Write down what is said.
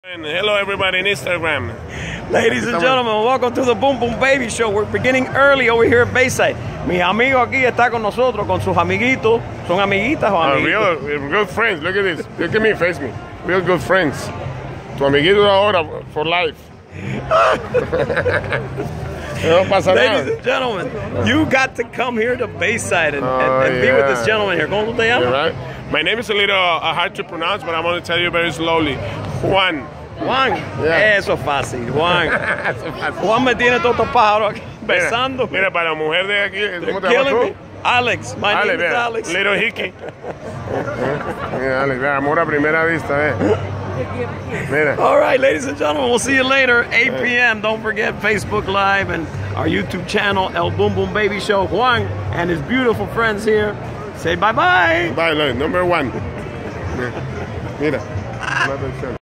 And hello everybody in Instagram. Ladies and gentlemen, welcome to the Boom Boom Baby Show. We're beginning early over here at Bayside. Mi amigo aquí está con nosotros, con sus amiguitos. ¿Son amiguitas o amiguitos? Real good friends. Look at this. Look at me, face me. Real good friends. Tu amiguito ahora for life. No pasa nada. Ladies and gentlemen, you got to come here to Bayside and be with this gentleman here. ¿Cómo te llamas? Right. My name is a little hard to pronounce, but I'm going to tell you very slowly. Juan. Juan. Yeah. Eso es fácil. Juan. Juan me tiene todos estos pájaros aquí besando. Mira, para la mujer de aquí, ¿cómo te llamas tú? Alex. My name is Alex. Little Hickey. Mira, Alex, amor a primera vista, Mira. All right, ladies and gentlemen, we'll see you later, 8 p.m. Don't forget Facebook Live and our YouTube channel, El Boom Boom Baby Show. Juan and his beautiful friends here. Say bye-bye. Bye, number one. Mira.